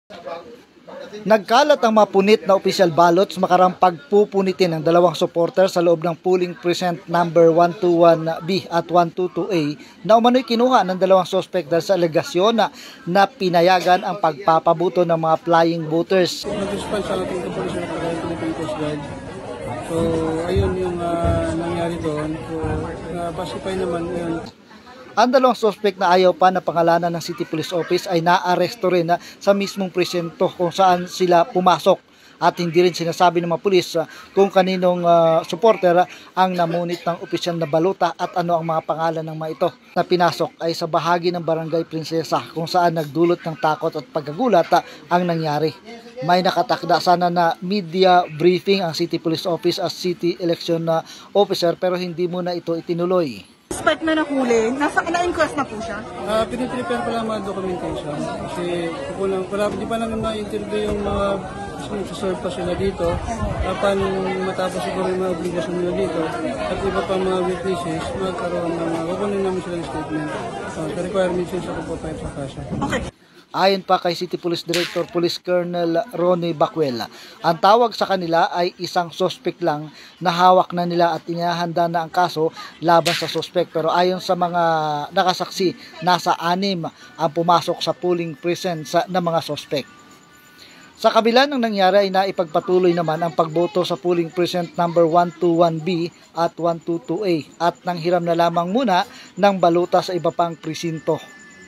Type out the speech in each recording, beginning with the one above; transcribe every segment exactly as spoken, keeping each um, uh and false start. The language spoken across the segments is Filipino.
Nagkalat ang mga punit na official ballots makarang pagpupunitin ng dalawang supporter sa loob ng polling precinct number one twenty-one B at one twenty-two A na umano'y kinuha ng dalawang suspect dahil sa alegasyon na, na pinayagan ang pagpapabuto ng mga flying voters. Nag-respond sa ating kapulisan ng Philippine Coast Guard. So, ayun yung uh, nangyari doon. So, na-pacify naman yun. Ang dalawang suspect na ayaw pa na pangalanan ng City Police Office ay naaresto rin na sa mismong presinto kung saan sila pumasok at hindi rin sinasabi ng mga pulis kung kaninong uh, supporter ang namunit ng opisyal na baluta at ano ang mga pangalan ng mga ito na pinasok ay sa bahagi ng Barangay Prinsesa kung saan nagdulot ng takot at pagkagulat ang nangyari. May nakatakda sana na media briefing ang City Police Office as City Election Officer pero hindi muna ito itinuloy. Suspect na nahuli, nasa na-inquest na po siya? Uh, Piniprepare pa lang mga documentation kasi wala, wala, di pa namin ma-interview yung mga serve pa sila dito upon matapos siguro yung mga obligasyon nila dito at iba pa mga witnesses magkaroon ng mga kukunin namin sila yung statement uh, the requirements yun sa Kupo five sa Kasha. Okay. Ayon pa kay City Police Director Police Colonel Ronnie Bacuela, ang tawag sa kanila ay isang suspect lang na hawak na nila at inihahanda na ang kaso laban sa suspect. Pero ayon sa mga nakasaksi, nasa anim ang pumasok sa polling precinct ng mga suspect. Sa kabila ng nangyari ay naipagpatuloy naman ang pagboto sa polling precinct number one twenty-one B at one twenty-two A at nanghiram na lamang muna ng baluta sa iba pang presinto.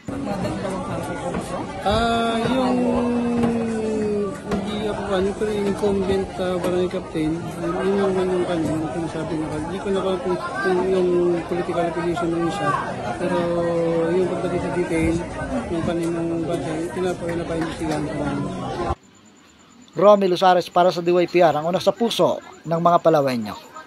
Ah, uh, yung hindi ako ano, pero yung incumbent uh, barangay captain, yun yung yung kanya, yung sinasabi na kanya. Hindi ko na kung yung, yung political affiliation ng isa, pero yung pagdating sa detail, yung kaninang bansa, tinapay na pa-investigahan ko namin. Romy Luzares para sa D Y P R, ang una sa puso ng mga Palawenyo.